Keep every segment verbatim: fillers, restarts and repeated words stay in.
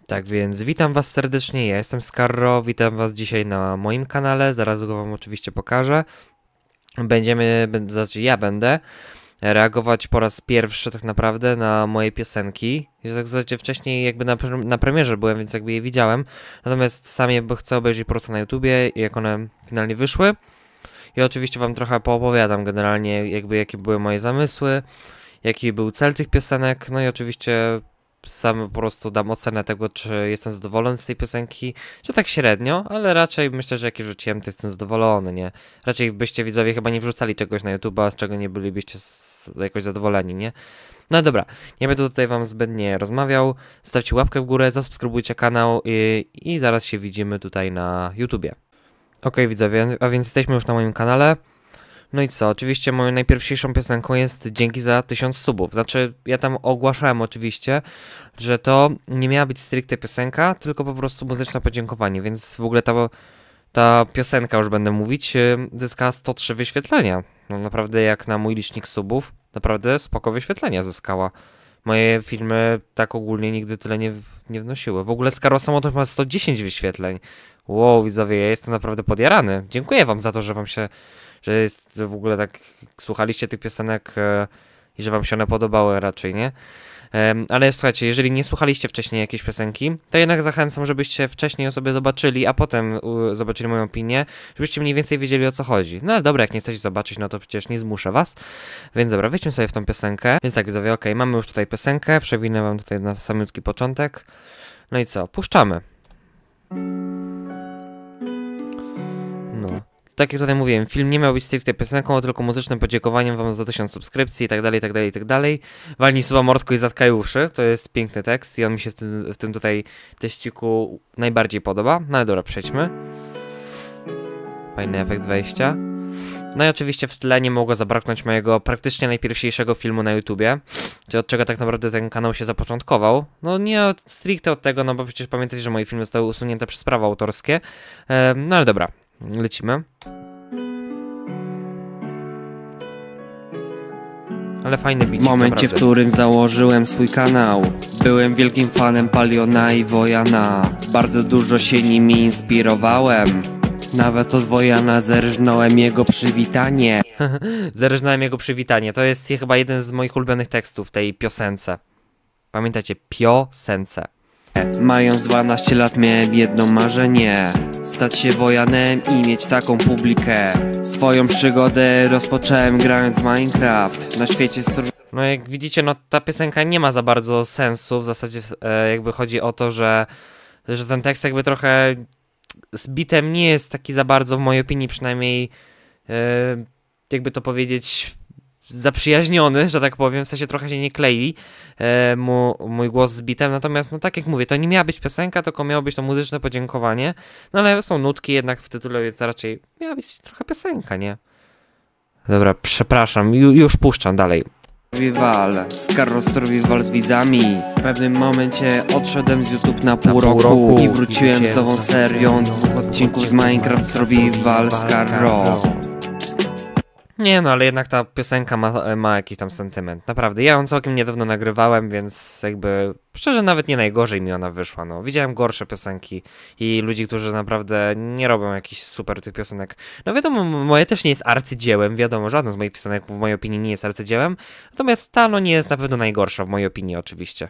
Tak więc witam was serdecznie, ja jestem Skarro, witam was dzisiaj na moim kanale, zaraz go wam oczywiście pokażę. Będziemy, znaczy ja będę reagować po raz pierwszy tak naprawdę na moje piosenki. W zasadzie wcześniej jakby na, na premierze byłem, więc jakby je widziałem. Natomiast sam jakby chcę obejrzeć po prostu na YouTubie, jak one finalnie wyszły. I oczywiście wam trochę poopowiadam generalnie jakby jakie były moje zamysły, jaki był cel tych piosenek, no i oczywiście sam po prostu dam ocenę tego, czy jestem zadowolony z tej piosenki, czy tak średnio, ale raczej myślę, że jak już wrzuciłem, to jestem zadowolony, nie? Raczej byście widzowie chyba nie wrzucali czegoś na YouTube'a, z czego nie bylibyście jakoś zadowoleni, nie? No dobra, nie będę tutaj wam zbędnie rozmawiał, stawcie łapkę w górę, zasubskrybujcie kanał i, i zaraz się widzimy tutaj na YouTubie. Ok widzowie, a więc jesteśmy już na moim kanale. No i co, oczywiście moją najpierwszą piosenką jest Dzięki za tysiąc subów. Znaczy, ja tam ogłaszałem oczywiście, że to nie miała być stricte piosenka, tylko po prostu muzyczne podziękowanie, więc w ogóle ta, ta piosenka, już będę mówić, zyskała sto trzy wyświetlenia. No naprawdę jak na mój licznik subów, naprawdę spoko wyświetlenia zyskała. Moje filmy tak ogólnie nigdy tyle nie, nie wnosiły. W ogóle Skarro Samotność ma sto dziesięć wyświetleń. Wow, widzowie, ja jestem naprawdę podjarany. Dziękuję wam za to, że wam się... że jest w ogóle tak, słuchaliście tych piosenek e, i że wam się one podobały raczej, nie? E, ale słuchajcie, jeżeli nie słuchaliście wcześniej jakiejś piosenki, to jednak zachęcam, żebyście wcześniej ją sobie zobaczyli, a potem u, zobaczyli moją opinię, żebyście mniej więcej wiedzieli, o co chodzi. No ale dobra, jak nie chcecie zobaczyć, no to przecież nie zmuszę was. Więc dobra, wejdźmy sobie w tą piosenkę. Więc tak, widzowie, okej, mamy już tutaj piosenkę, przewinę wam tutaj na samiutki początek. No i co? Puszczamy. No. Tak jak tutaj mówiłem, film nie miał być stricte piosenką, tylko muzycznym podziękowaniem wam za tysiąc subskrypcji i tak dalej, i tak dalej, i tak dalej. Walnij suba mordko i zatkaj uszy, to jest piękny tekst i on mi się w tym, w tym tutaj teściku najbardziej podoba. No ale dobra, przejdźmy. Fajny efekt wejścia. No i oczywiście w tle nie mogło zabraknąć mojego praktycznie najpierwszego filmu na YouTubie, czy od czego tak naprawdę ten kanał się zapoczątkował. No nie od, stricte od tego, no bo przecież pamiętajcie, że moje filmy zostały usunięte przez prawa autorskie. Ehm, no ale dobra. Lecimy. Ale fajny bicik, W momencie, naprawdę. w którym założyłem swój kanał, byłem wielkim fanem Paliona i Wojana. Bardzo dużo się nimi inspirowałem. Nawet od Wojana zerżnąłem jego przywitanie. Zerżnąłem jego przywitanie. To jest chyba jeden z moich ulubionych tekstów tej piosence. Pamiętajcie, piosence. Mając dwanaście lat miałem jedno marzenie: stać się Wojanem i mieć taką publikę. Swoją przygodę rozpocząłem grając w Minecraft na świecie sur... No jak widzicie, no ta piosenka nie ma za bardzo sensu. W zasadzie e, jakby chodzi o to, że, że ten tekst jakby trochę z bitem nie jest taki za bardzo, w mojej opinii przynajmniej, e, jakby to powiedzieć, zaprzyjaźniony, że tak powiem, w sensie trochę się nie klei e, mu, mój głos z bitem, natomiast no tak jak mówię, to nie miała być piosenka, tylko miało być to muzyczne podziękowanie, no ale są nutki jednak w tytule, więc raczej miała być trochę piosenka, nie? Dobra, przepraszam, ju, już puszczam dalej. Survival, Skarro Survival z widzami. W pewnym momencie odszedłem z YouTube na pół, na pół roku, roku i wróciłem z nową serią dwóch odcinków z Minecraft Survival Skarro. Nie no, ale jednak ta piosenka ma, ma jakiś tam sentyment, naprawdę. Ja ją całkiem niedawno nagrywałem, więc jakby szczerze nawet nie najgorzej mi ona wyszła, no. Widziałem gorsze piosenki i ludzi, którzy naprawdę nie robią jakichś super tych piosenek. No wiadomo, moje też nie jest arcydziełem, wiadomo, żadna z moich piosenek w mojej opinii nie jest arcydziełem, natomiast ta no nie jest na pewno najgorsza w mojej opinii oczywiście.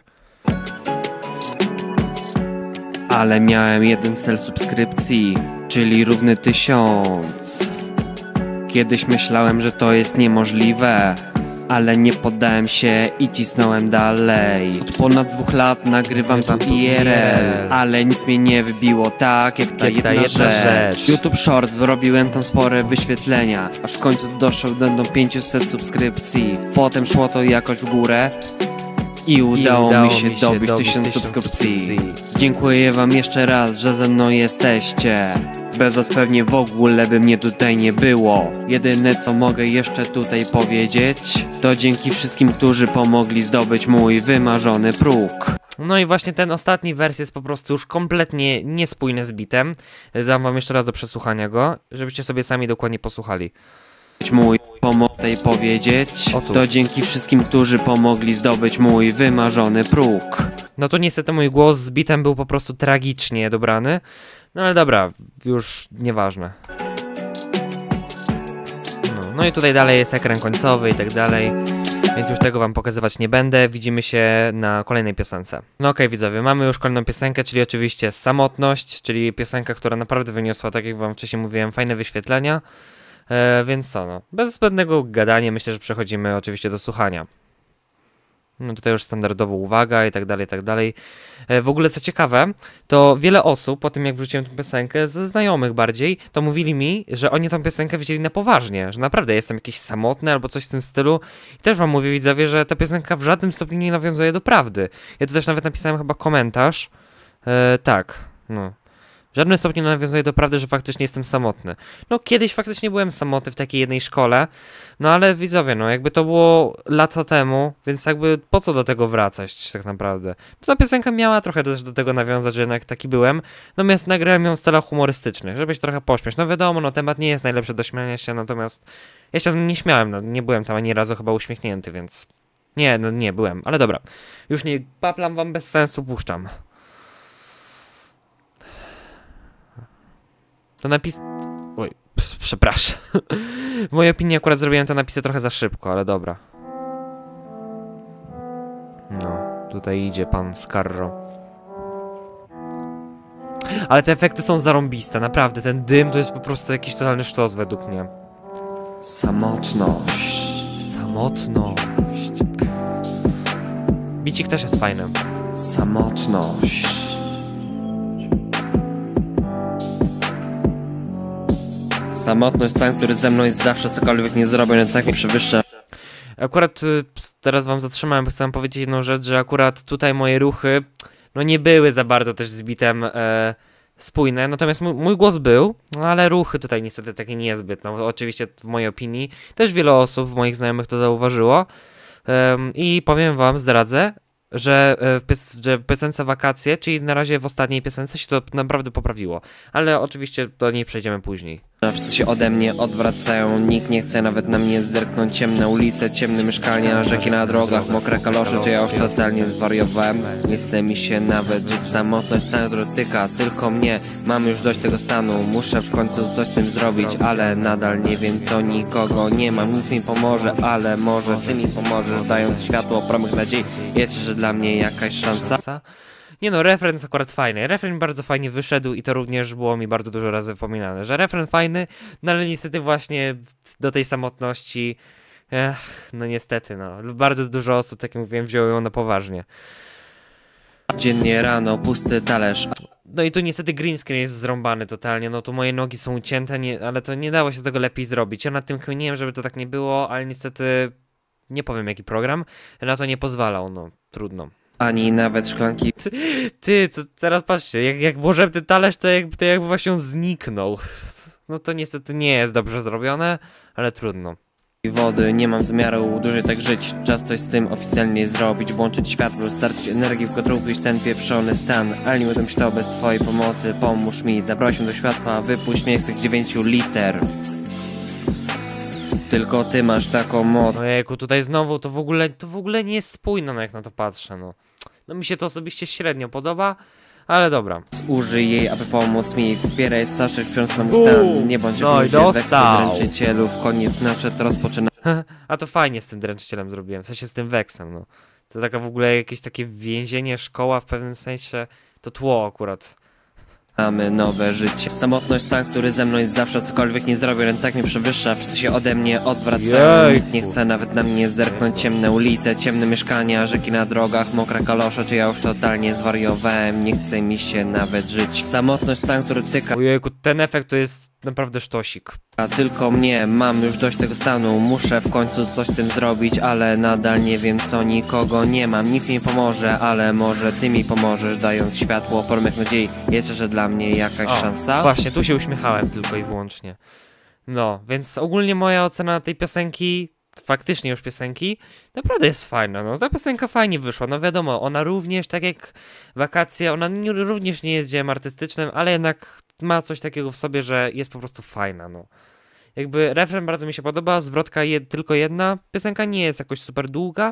Ale miałem jeden cel subskrypcji, czyli równy tysiąc. Kiedyś myślałem, że to jest niemożliwe, ale nie poddałem się i cisnąłem dalej. Od ponad dwóch lat nagrywam tu I R L, ale nic mnie nie wybiło tak jak ta Jak jedna, ta jedna rzecz. rzecz. YouTube Shorts, robiłem tam spore wyświetlenia, aż w końcu doszedłem do pięciuset subskrypcji. Potem szło to jakoś w górę i udało, I udało mi się, mi się dobić tysiąc subskrypcji. subskrypcji. Dziękuję wam jeszcze raz, że ze mną jesteście. Bez was pewnie w ogóle by mnie tutaj nie było. Jedyne co mogę jeszcze tutaj powiedzieć, to dzięki wszystkim, którzy pomogli zdobyć mój wymarzony próg. No i właśnie ten ostatni wers jest po prostu już kompletnie niespójny z bitem. Dam wam jeszcze raz do przesłuchania go, żebyście sobie sami dokładnie posłuchali. mój pomoc tej powiedzieć. To dzięki wszystkim, którzy pomogli zdobyć mój wymarzony próg. No to niestety mój głos z bitem był po prostu tragicznie dobrany. No ale dobra, już nieważne. No, no i tutaj dalej jest ekran końcowy i tak dalej. Więc już tego wam pokazywać nie będę. Widzimy się na kolejnej piosence. No okej, okay, widzowie, mamy już kolejną piosenkę, czyli oczywiście Samotność, czyli piosenka, która naprawdę wyniosła, tak jak wam wcześniej mówiłem, fajne wyświetlenia. E, więc co, no, bez zbędnego gadania myślę, że przechodzimy oczywiście do słuchania. No tutaj już standardowo uwaga i tak dalej, i tak dalej. E, w ogóle co ciekawe, to wiele osób po tym jak wrzuciłem tę piosenkę, ze znajomych bardziej, to mówili mi, że oni tą piosenkę wzięli na poważnie, że naprawdę jestem jakiś samotny albo coś w tym stylu. I też wam mówię, widzowie, że ta piosenka w żadnym stopniu nie nawiązuje do prawdy. Ja tu też nawet napisałem chyba komentarz. E, tak, no. W żadnym stopniu nie nawiązuje do prawdy, że faktycznie jestem samotny. No kiedyś faktycznie byłem samotny w takiej jednej szkole, no ale widzowie, no jakby to było lata temu, więc jakby po co do tego wracać tak naprawdę. To ta piosenka miała trochę też do tego nawiązać, że jednak taki byłem, natomiast nagrałem ją w celach humorystycznych, żeby się trochę pośmiać. No wiadomo, no temat nie jest najlepszy do śmiania się, natomiast ja się nie śmiałem, no nie byłem tam ani razu chyba uśmiechnięty, więc nie, no nie byłem, ale dobra. Już nie paplam wam bez sensu, puszczam. To napis... Oj, przepraszam. W mojej opinii akurat zrobiłem te napisy trochę za szybko, ale dobra. No, tutaj idzie pan Scarro. Ale te efekty są zarąbiste, naprawdę. Ten dym to jest po prostu jakiś totalny sztos według mnie. Samotność. Samotność. Bicik też jest fajny. Samotność. Samotność, stan, który ze mną jest zawsze, cokolwiek nie zrobię, ale tak mi przewyższa. Akurat y, teraz wam zatrzymałem, bo chcę powiedzieć jedną rzecz, że akurat tutaj moje ruchy, no nie były za bardzo też z bitem e, spójne, natomiast mój, mój głos był, no ale ruchy tutaj niestety takie niezbyt, no oczywiście w mojej opinii, też wiele osób, moich znajomych to zauważyło um, i powiem wam, zdradzę, że w, pies że w piosence Wakacje, czyli na razie w ostatniej piosence się to naprawdę poprawiło, ale oczywiście do niej przejdziemy później. Wszyscy się ode mnie odwracają, nikt nie chce nawet na mnie zerknąć. Ciemne ulice, ciemne mieszkania, rzeki na drogach, mokre kalosze, czy ja już totalnie zwariowałem. Nie chce mi się nawet żyć, samotność stan dotyka tylko mnie. Mam już dość tego stanu, muszę w końcu coś z tym zrobić, ale nadal nie wiem co, nikogo nie mam, nikt mi pomoże, ale może ty mi pomożesz, dając światło, promyk nadziei. Jest, że dla mnie jakaś szansa. Nie no, refren jest akurat fajny. Refren bardzo fajnie wyszedł i to również było mi bardzo dużo razy wypominane, że refren fajny, no ale niestety właśnie do tej samotności, ech, no niestety no, bardzo dużo osób, tak jak mówiłem, wzięło ją na poważnie. Dziennie rano, pusty talerz. No i tu niestety green screen jest zrąbany totalnie, no tu moje nogi są ucięte, nie, ale to nie dało się tego lepiej zrobić. Ja nad tym kminiłem, żeby to tak nie było, ale niestety nie powiem jaki program na to nie pozwalał, no trudno. Ani nawet szklanki. Ty, ty co, teraz patrzcie, jak, jak włożyłem ten talerz, to jakby, to jakby właśnie on zniknął. No to niestety nie jest dobrze zrobione, ale trudno. Wody, nie mam zamiaru dłużej tak żyć. Czas coś z tym oficjalnie zrobić. Włączyć światło, starczyć energii, w którą pójść ten pieprzony stan. Ale nie będę myślał bez twojej pomocy. Pomóż mi, zaproś mnie do światła. Wypuść mnie z tych dziewięciu liter. Tylko ty masz taką moc. Ojejku, tutaj znowu to w ogóle, to w ogóle nie jest spójne, no jak na to patrzę, no. No mi się to osobiście średnio podoba, ale dobra. Użyj jej, aby pomóc mi. Wspieraj, starszy wciąż mam stan. Nie bądź no i dostał. Dręczycielów, koniec nadszedł, rozpoczyna. A to fajnie z tym dręczycielem zrobiłem, w sensie z tym weksem, no. To taka w ogóle jakieś takie więzienie, szkoła w pewnym sensie, to tło akurat. Mamy nowe życie. Samotność stan, który ze mną jest zawsze, cokolwiek nie zrobię, ten tak mnie przewyższa. Wszyscy się ode mnie odwracają, nikt nie chce nawet na mnie zerknąć. Ciemne ulice, ciemne mieszkania, rzeki na drogach, mokre kalosze, czy ja już totalnie zwariowałem. Nie chce mi się nawet żyć. Samotność stan, który tyka. Ojejku, ten efekt to jest naprawdę sztosik. A tylko mnie, mam już dość tego stanu. Muszę w końcu coś z tym zrobić, ale nadal nie wiem co, nikogo nie mam. Nikt mi nie pomoże, ale może ty mi pomożesz, dając światło, promyk nadziei. Jeszcze, że dla mnie jakaś o, szansa. Właśnie, tu się uśmiechałem tylko i wyłącznie. No, więc ogólnie moja ocena tej piosenki, faktycznie już piosenki, naprawdę jest fajna. No, ta piosenka fajnie wyszła. No wiadomo, ona również, tak jak Wakacje, ona nie, również nie jest dziełem artystycznym, ale jednak ma coś takiego w sobie, że jest po prostu fajna, no. Jakby refren bardzo mi się podoba, zwrotka jed, tylko jedna, piosenka nie jest jakoś super długa,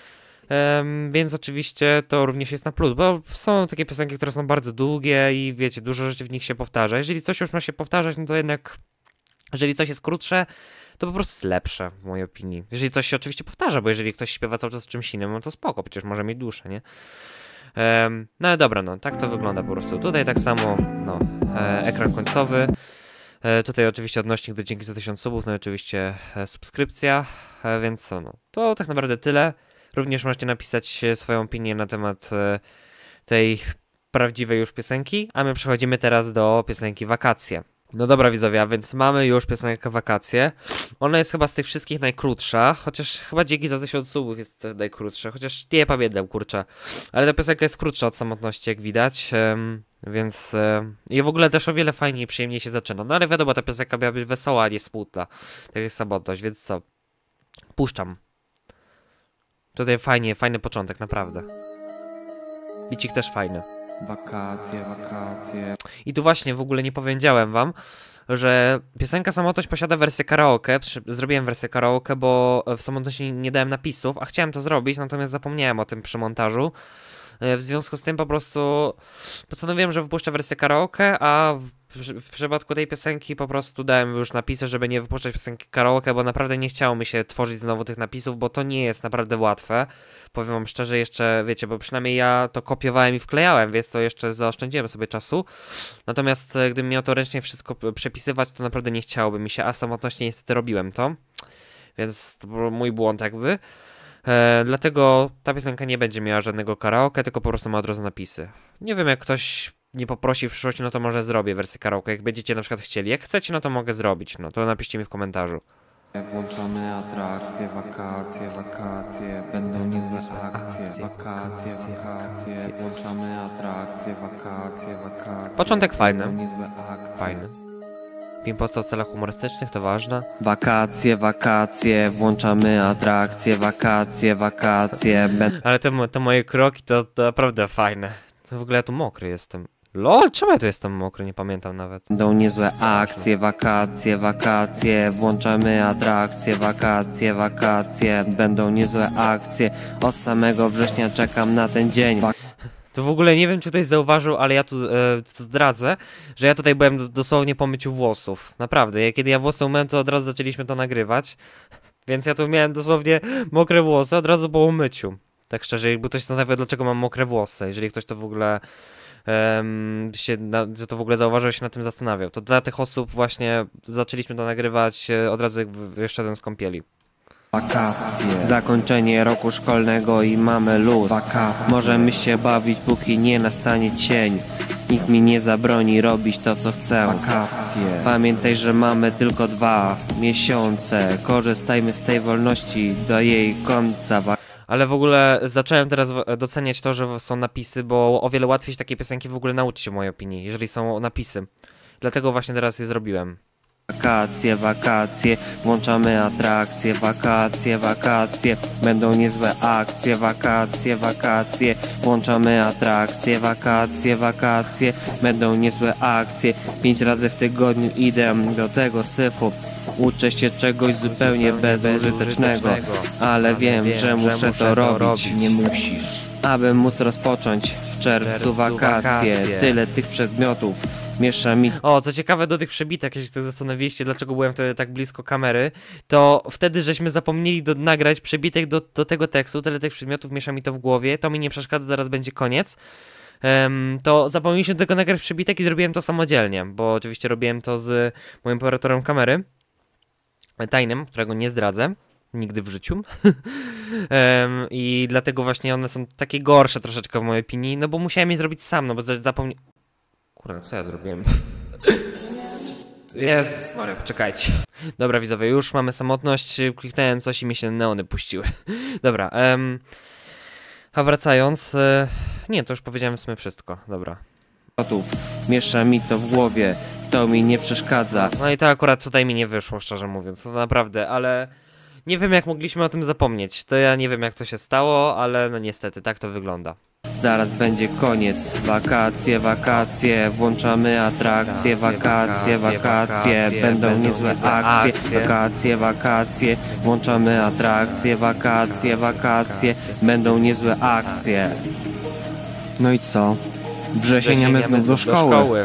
um, więc oczywiście to również jest na plus, bo są takie piosenki, które są bardzo długie i wiecie, dużo rzeczy w nich się powtarza. Jeżeli coś już ma się powtarzać, no to jednak, jeżeli coś jest krótsze, to po prostu jest lepsze, w mojej opinii. Jeżeli coś się oczywiście powtarza, bo jeżeli ktoś śpiewa cały czas czymś innym, no to spoko, przecież może mieć dłuższe, nie? Um, no ale dobra, no, tak to wygląda po prostu. Tutaj tak samo, no, e, ekran końcowy. E, tutaj oczywiście odnośnik do dzięki za tysiąc subów, no i oczywiście e, subskrypcja, e, więc co, no, to tak naprawdę tyle. Również możecie napisać swoją opinię na temat e, tej prawdziwej już piosenki, a my przechodzimy teraz do piosenki Wakacje. No dobra widzowie, a więc mamy już piosenkę Wakacje. Ona jest chyba z tych wszystkich najkrótsza, chociaż chyba dzięki za tysiąc subów jest też najkrótsza, chociaż nie pamiętam, kurczę. Ale ta piosenka jest krótsza od Samotności, jak widać, um, więc um, i w ogóle też o wiele fajniej i przyjemniej się zaczyna. No ale wiadomo, ta piosenka miała być wesoła, a nie smutna, tak jak Samotność, więc co? Puszczam. Tutaj fajnie, fajny początek, naprawdę. Bicik też fajny. Wakacje, wakacje. I tu właśnie w ogóle nie powiedziałem wam, że piosenka Samotność posiada wersję karaoke. Zrobiłem wersję karaoke, bo w Samotności nie dałem napisów, a chciałem to zrobić, natomiast zapomniałem o tym przy montażu. W związku z tym po prostu postanowiłem, że wypuszczę wersję karaoke, a w, w przypadku tej piosenki po prostu dałem już napisy, żeby nie wypuszczać piosenki karaoke, bo naprawdę nie chciało mi się tworzyć znowu tych napisów, bo to nie jest naprawdę łatwe. Powiem wam szczerze, jeszcze wiecie, bo przynajmniej ja to kopiowałem i wklejałem, więc to jeszcze zaoszczędziłem sobie czasu. Natomiast gdybym miał to ręcznie wszystko przepisywać, to naprawdę nie chciałoby mi się, a samotnie niestety robiłem to. Więc to był mój błąd jakby. E, dlatego ta piosenka nie będzie miała żadnego karaoke, tylko po prostu ma od razu napisy. Nie wiem, jak ktoś nie poprosi w przyszłości, no to może zrobię wersję karaoke, jak będziecie na przykład chcieli. Jak chcecie, no to mogę zrobić, no to napiszcie mi w komentarzu. Włączamy atrakcje, wakacje, wakacje, będą niezłe akcje, wakacje, wakacje, włączamy atrakcje, wakacje, wakacje. Początek fajny. Będą niezłe akcje. Fajny. Film powstał w celach humorystycznych, to ważne. Wakacje, wakacje, włączamy atrakcje, wakacje, wakacje. Be Ale te, te moje kroki to, to naprawdę fajne. To w ogóle ja tu mokry jestem. Lol, czemu ja tu jestem mokry? Nie pamiętam nawet. Będą niezłe akcje, wakacje, wakacje, włączamy atrakcje, wakacje, wakacje, będą niezłe akcje. Od samego września czekam na ten dzień. To w ogóle nie wiem, czy ktoś zauważył, ale ja tu e, to zdradzę, że ja tutaj byłem dosłownie po myciu włosów. Naprawdę, ja, kiedy ja włosy umyłem, to od razu zaczęliśmy to nagrywać. Więc ja tu miałem dosłownie mokre włosy od razu po umyciu. Tak szczerze, jakby ktoś zastanawia, dlaczego mam mokre włosy. Jeżeli ktoś to w ogóle um, się, na, to w ogóle zauważył, się nad tym zastanawiał. To dla tych osób właśnie zaczęliśmy to nagrywać e, od razu, jak wyszedłem z kąpieli. Wakacje. Zakończenie roku szkolnego i mamy luz. Wakacje. Możemy się bawić, póki nie nastanie cień. Nikt mi nie zabroni robić to, co chcę. Wakacje. Pamiętaj, że mamy tylko dwa miesiące. Korzystajmy z tej wolności do jej końca. Ale w ogóle zacząłem teraz doceniać to, że są napisy, bo o wiele łatwiej się takiej piosenki w ogóle nauczyć, w mojej opinii, jeżeli są napisy. Dlatego właśnie teraz je zrobiłem. Wakacje, wakacje, włączamy atrakcje, wakacje, wakacje, będą niezłe akcje, wakacje, wakacje, włączamy atrakcje, wakacje, wakacje, będą niezłe akcje. Pięć razy w tygodniu idę do tego syfu, uczę się czegoś zupełnie bezużytecznego, ale wiem, że muszę to robić, nie musisz. Aby móc rozpocząć w czerwcu wakacje, tyle tych przedmiotów. Miesza mi... O, co ciekawe, do tych przebitek, jeśli tak zastanawialiście, dlaczego byłem wtedy tak blisko kamery, to wtedy żeśmy zapomnieli do, nagrać przebitek do, do tego tekstu, tyle tych przedmiotów, miesza mi to w głowie, to mi nie przeszkadza, zaraz będzie koniec. Um, to zapomnieliśmy tego nagrać przebitek i zrobiłem to samodzielnie, bo oczywiście robiłem to z moim operatorem kamery, tajnym, którego nie zdradzę. Nigdy w życiu. um, I dlatego właśnie one są takie gorsze troszeczkę w mojej opinii, no bo musiałem je zrobić sam, no bo zapomniałem... Kurde, co ja zrobiłem? Jezus Maria, poczekajcie. Dobra widzowie, już mamy samotność, kliknąłem coś i mi się neony puściły. Dobra, um, a wracając... E, nie, to już powiedziałem w sumie wszystko, dobra. Miesza mi to w głowie, to mi nie przeszkadza. No i to akurat tutaj mi nie wyszło, szczerze mówiąc, to naprawdę, ale... Nie wiem, jak mogliśmy o tym zapomnieć. To ja nie wiem, jak to się stało, ale no niestety, tak to wygląda. Zaraz będzie koniec. Wakacje, wakacje, włączamy atrakcje, wakacje, wakacje, będą niezłe akcje, wakacje, wakacje, włączamy atrakcje, wakacje, wakacje, będą niezłe akcje. No i co? Wrzesień, a my znów do szkoły.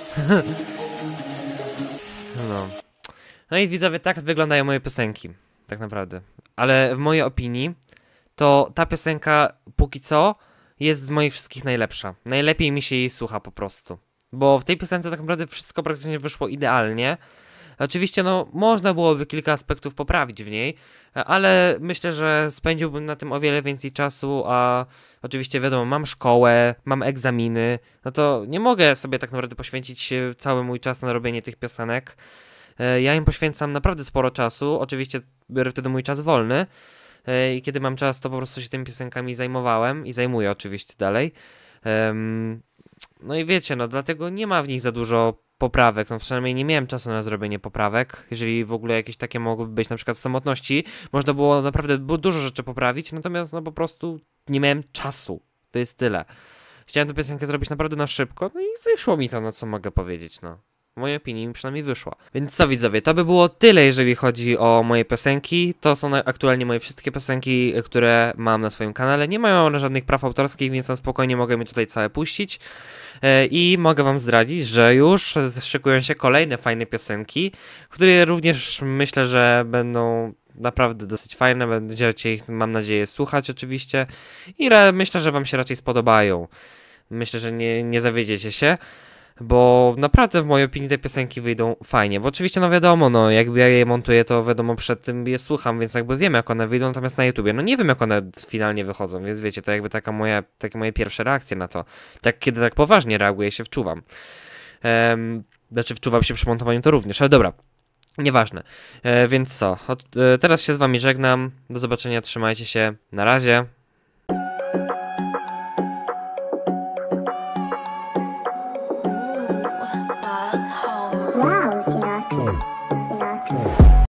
No. No i widzowie, tak wyglądają moje piosenki, tak naprawdę. Ale w mojej opinii, to ta piosenka póki co jest z moich wszystkich najlepsza. Najlepiej mi się jej słucha po prostu. Bo w tej piosence tak naprawdę wszystko praktycznie wyszło idealnie. Oczywiście, no, można byłoby kilka aspektów poprawić w niej, ale myślę, że spędziłbym na tym o wiele więcej czasu, a oczywiście wiadomo, mam szkołę, mam egzaminy, no to nie mogę sobie tak naprawdę poświęcić cały mój czas na robienie tych piosenek. Ja im poświęcam naprawdę sporo czasu, oczywiście biorę wtedy mój czas wolny i kiedy mam czas, to po prostu się tymi piosenkami zajmowałem i zajmuję oczywiście dalej. No i wiecie, no dlatego nie ma w nich za dużo poprawek, no przynajmniej nie miałem czasu na zrobienie poprawek, jeżeli w ogóle jakieś takie mogłyby być, na przykład w samotności, można było naprawdę było dużo rzeczy poprawić, natomiast no po prostu nie miałem czasu, to jest tyle. Chciałem tę piosenkę zrobić naprawdę na szybko, no i wyszło mi to, no co mogę powiedzieć, no. W mojej opinii mi przynajmniej wyszła. Więc co widzowie, to by było tyle, jeżeli chodzi o moje piosenki. To są aktualnie moje wszystkie piosenki, które mam na swoim kanale. Nie mają one żadnych praw autorskich, więc na spokojnie mogę mi tutaj całe puścić. I mogę wam zdradzić, że już szykują się kolejne fajne piosenki, które również myślę, że będą naprawdę dosyć fajne. Będziecie ich, mam nadzieję, słuchać oczywiście. I myślę, że wam się raczej spodobają. Myślę, że nie, nie zawiedziecie się. Bo naprawdę w mojej opinii te piosenki wyjdą fajnie, bo oczywiście no wiadomo, no jakby ja je montuję, to wiadomo przed tym je słucham, więc jakby wiem jak one wyjdą, natomiast na YouTubie, no nie wiem jak one finalnie wychodzą, więc wiecie, to jakby taka moja, takie moje pierwsze reakcje na to, tak kiedy tak poważnie reaguję, się wczuwam. Um, znaczy wczuwam się przy montowaniu to również, ale dobra, nieważne, e, więc co, od, e, teraz się z wami żegnam, do zobaczenia, trzymajcie się, na razie. Wow, Sinatra. Sinatra.